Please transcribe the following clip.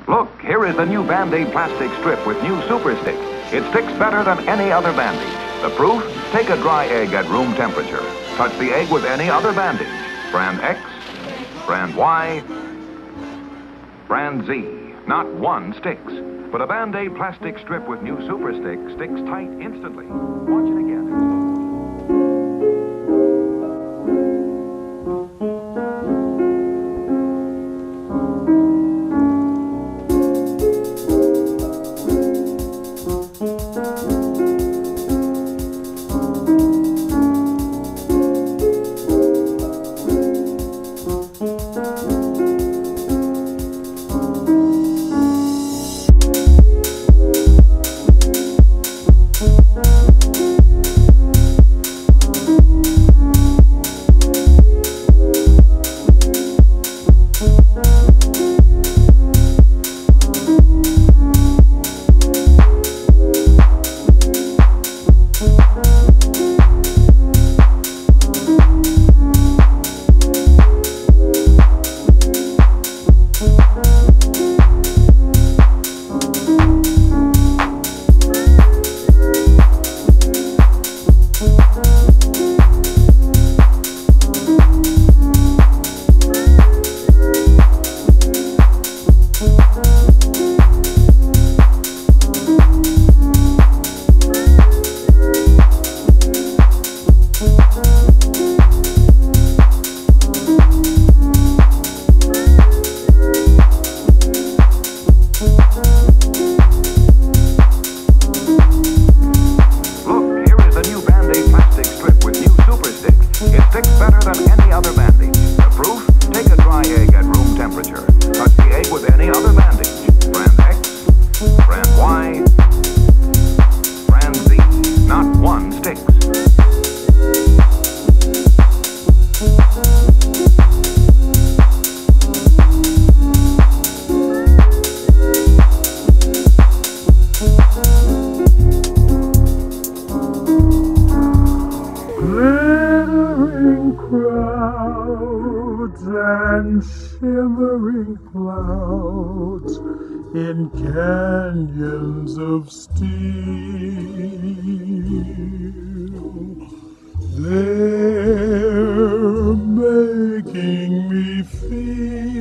Look, here is the new Band-Aid plastic strip with new Super Stick. It sticks better than any other bandage. The proof? Take a dry egg at room temperature. Touch the egg with any other bandage. Brand X, brand Y, brand Z. Not one sticks. But a Band-Aid plastic strip with new Super Stick sticks tight instantly. Watch it again. And shimmering clouds in canyons of steel, they're making me feel